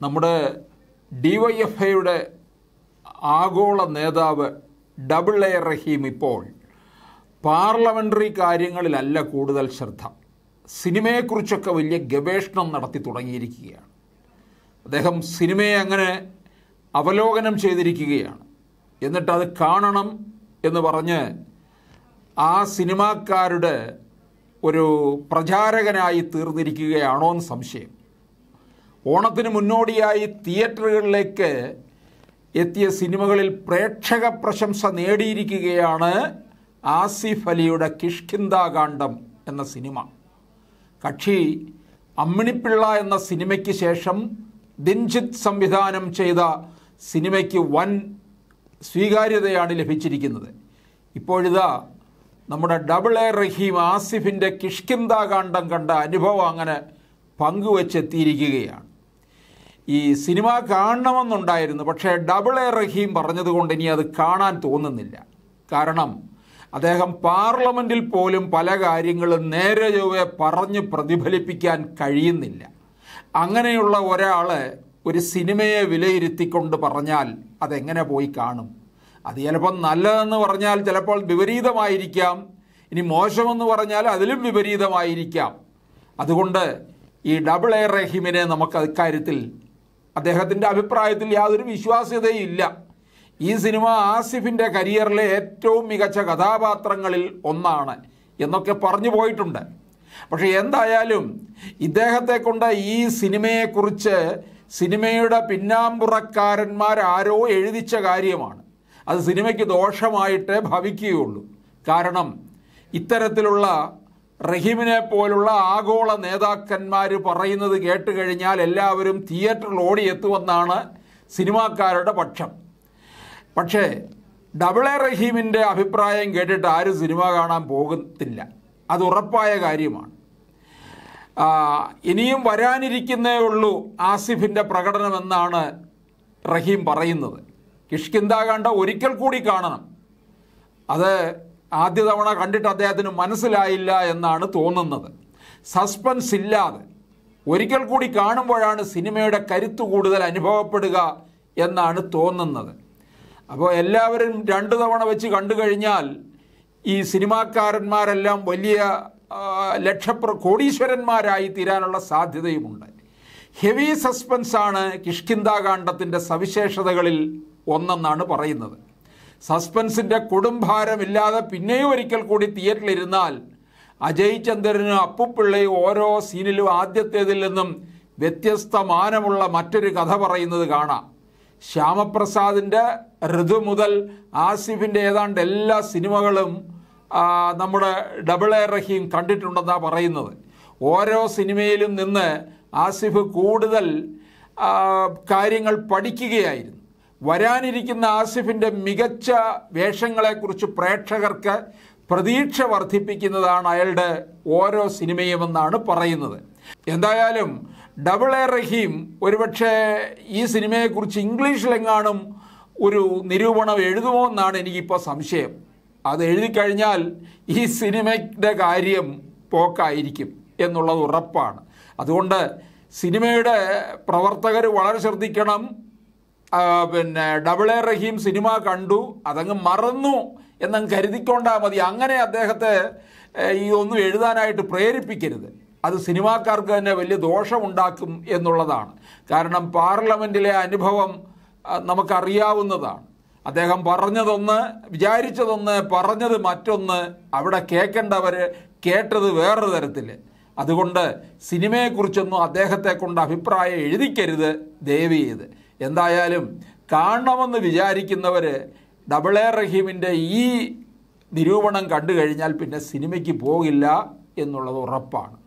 നമ്മുടെ DYFIയുടെ ആഗോള നേതാവ് AA റഹീം ഇപ്പോൾ പാർലമെൻ്ററി കാര്യങ്ങളിലല്ല കൂടുതൽ ശ്രദ്ധ, സിനിമയെക്കുറിച്ചൊക്കെ വലിയ ഗവേഷണം നടത്തി തുടങ്ങിയിരിക്കുകയാണ്. അദ്ദേഹം സിനിമയെ അങ്ങനെ അവലോകനം ചെയ്തിരിക്കുകയാണ്. എന്നിട്ട് അത് കാണണം എന്ന് പറഞ്ഞ് ആ സിനിമാക്കാരുടെ ഒരു പ്രചാരകനായി തീർന്നിരിക്കുകയാണോ എന്ന് സംശയം. ഓണത്തിന് മുന്നോടിയായി തിയേറ്ററുകളിലേക്ക് എത്തിയ സിനിമകളിൽ പ്രേക്ഷക പ്രശംസ നേടിയിരിക്കുകയാണ് ആസിഫ് അലിയുടെ കിഷ്കിന്ധാകാന്ഡം എന്ന സിനിമ. കക്ഷി അമ്മിണിപ്പിള്ള എന്ന സിനിമയ്ക്ക് ശേഷം ദിൻജിത്ത് സംവിധാനം ചെയ്ത സിനിമയ്ക്ക് വൻ സ്വീകാര്യതയാണ് ലഭിച്ചിരിക്കുന്നത്. ഇപ്പോഴിതാ നമ്മുടെ AA റഹീം ആസിഫിൻ്റെ കിഷ്കിന്ധാകാന്ഡം കണ്ട അനുഭവം അങ്ങനെ പങ്കുവെച്ചെത്തിയിരിക്കുകയാണ്. ഈ സിനിമ കാണണമെന്നുണ്ടായിരുന്നു, പക്ഷേ AA റഹീം പറഞ്ഞതുകൊണ്ട് ഇനി അത് കാണാൻ തോന്നുന്നില്ല. കാരണം അദ്ദേഹം പാർലമെൻറ്റിൽ പോലും പല കാര്യങ്ങളും നേരെ ചൊവ്വേ പറഞ്ഞ് പ്രതിഫലിപ്പിക്കാൻ കഴിയുന്നില്ല. അങ്ങനെയുള്ള ഒരാൾ ഒരു സിനിമയെ വിലയിരുത്തിക്കൊണ്ട് പറഞ്ഞാൽ അതെങ്ങനെ പോയി കാണും? അത് ചിലപ്പോൾ നല്ലതെന്ന് പറഞ്ഞാൽ ചിലപ്പോൾ വിപരീതമായിരിക്കാം, ഇനി മോശമെന്ന് പറഞ്ഞാൽ അതിലും വിപരീതമായിരിക്കാം. അതുകൊണ്ട് ഈ AA റഹീമിനെ നമുക്ക് അക്കാര്യത്തിൽ അദ്ദേഹത്തിൻ്റെ അഭിപ്രായത്തിൽ യാതൊരു വിശ്വാസ്യതയും ഇല്ല. ഈ സിനിമ ആസിഫിൻ്റെ കരിയറിലെ ഏറ്റവും മികച്ച കഥാപാത്രങ്ങളിൽ ഒന്നാണ് എന്നൊക്കെ പറഞ്ഞു പോയിട്ടുണ്ട്. പക്ഷേ എന്തായാലും ഇദ്ദേഹത്തെ കൊണ്ട് ഈ സിനിമയെക്കുറിച്ച് സിനിമയുടെ പിന്നാമ്പുറക്കാരന്മാരാരോ എഴുതിച്ച കാര്യമാണ്. അത് സിനിമയ്ക്ക് ദോഷമായിട്ടേ ഭവിക്കുകയുള്ളൂ. കാരണം ഇത്തരത്തിലുള്ള റഹീമിനെ പോലുള്ള ആഗോള നേതാക്കന്മാർ പറയുന്നത് കേട്ട് കഴിഞ്ഞാൽ എല്ലാവരും തിയേറ്ററിൽ ഓടിയെത്തുമെന്നാണ് സിനിമാക്കാരുടെ പക്ഷം. പക്ഷേ AA റഹീമിൻ്റെ അഭിപ്രായം കേട്ടിട്ട് ആരും സിനിമ കാണാൻ പോകത്തില്ല, അത് ഉറപ്പായ കാര്യമാണ്. ഇനിയും വരാനിരിക്കുന്നേ ഉള്ളൂ ആസിഫിൻ്റെ പ്രകടനമെന്നാണ് റഹീം പറയുന്നത്. കിഷ്കിന്ധാകാന്ഡം ഒരിക്കൽ കൂടി കാണണം. അത് ആദ്യ തവണ കണ്ടിട്ട് അദ്ദേഹത്തിന് മനസ്സിലായില്ല എന്നാണ് തോന്നുന്നത്. സസ്പെൻസ് ഇല്ലാതെ ഒരിക്കൽ കൂടി കാണുമ്പോഴാണ് സിനിമയുടെ കരുത്ത് കൂടുതൽ അനുഭവപ്പെടുക എന്നാണ് തോന്നുന്നത്. അപ്പോൾ എല്ലാവരും 2 തവണ വെച്ച് കണ്ടു കഴിഞ്ഞാൽ ഈ സിനിമാക്കാരന്മാരെല്ലാം വലിയ കോടീശ്വരന്മാരായി തീരാനുള്ള സാധ്യതയുമുണ്ട്. ഹെവി സസ്പെൻസാണ് കിഷ്കിന്ധാകാന്ഡത്തിൻ്റെ സവിശേഷതകളിൽ ഒന്നെന്നാണ് പറയുന്നത്. സസ്പെൻസിൻ്റെ കൊടുംഭാരമില്ലാതെ പിന്നെയും ഒരിക്കൽ കൂടി തിയേറ്ററിലിരുന്നാൽ അജയ് ചന്ദ്രനും അപ്പുപിള്ളയും ഓരോ സീനിലും ആദ്യത്തേതിൽ നിന്നും വ്യത്യസ്തമാനമുള്ള മറ്റൊരു കഥ പറയുന്നത് കാണാം. ശ്യാമപ്രസാദിൻ്റെ ഋതു മുതൽ ആസിഫിൻ്റെ ഏതാണ്ട് എല്ലാ സിനിമകളും നമ്മുടെ AA റഹീം കണ്ടിട്ടുണ്ടെന്നാണ് പറയുന്നത്. ഓരോ സിനിമയിലും നിന്ന് ആസിഫ് കൂടുതൽ കാര്യങ്ങൾ പഠിക്കുകയായിരുന്നു. വരാനിരിക്കുന്ന ആസിഫിൻ്റെ മികച്ച വേഷങ്ങളെക്കുറിച്ച് പ്രേക്ഷകർക്ക് പ്രതീക്ഷ വർദ്ധിപ്പിക്കുന്നതാണ് അയാളുടെ ഓരോ സിനിമയുമെന്നാണ് പറയുന്നത്. എന്തായാലും AA റഹീം ഒരുപക്ഷെ ഈ സിനിമയെക്കുറിച്ച് ഇംഗ്ലീഷിലെങ്ങാനും ഒരു നിരൂപണം എഴുതുമോ എന്നാണ് എനിക്കിപ്പോൾ സംശയം. അത് എഴുതിക്കഴിഞ്ഞാൽ ഈ സിനിമയുടെ കാര്യം പോക്കായിരിക്കും എന്നുള്ളത് ഉറപ്പാണ്. അതുകൊണ്ട് സിനിമയുടെ പ്രവർത്തകർ വളരെ ശ്രദ്ധിക്കണം. AA റഹീം സിനിമ കണ്ടു, അതങ്ങ് മറന്നു എന്നങ്ങ് കരുതിക്കൊണ്ടാൽ മതി. അങ്ങനെ അദ്ദേഹത്തെ ഈ ഒന്നും എഴുതാനായിട്ട് പ്രേരിപ്പിക്കരുത്. അത് സിനിമാക്കാർക്ക് തന്നെ വലിയ ദോഷമുണ്ടാക്കും എന്നുള്ളതാണ്. കാരണം പാർലമെൻറ്റിലെ അനുഭവം നമുക്കറിയാവുന്നതാണ്. അദ്ദേഹം പറഞ്ഞതൊന്ന്, വിചാരിച്ചതൊന്ന്, പറഞ്ഞത് മറ്റൊന്ന്, അവിടെ കേൾക്കേണ്ടവർ കേട്ടത് വേറൊരു തരത്തിൽ. അതുകൊണ്ട് സിനിമയെക്കുറിച്ചൊന്നും അദ്ദേഹത്തെ കൊണ്ട് അഭിപ്രായം എഴുതിക്കരുത് ദയവ് ചെയ്ത്. എന്തായാലും കാണണമെന്ന് വിചാരിക്കുന്നവർ AA റഹീമിൻ്റെ ഈ നിരൂപണം കണ്ടു കഴിഞ്ഞാൽ പിന്നെ സിനിമയ്ക്ക് പോകില്ല എന്നുള്ളത് ഉറപ്പാണ്.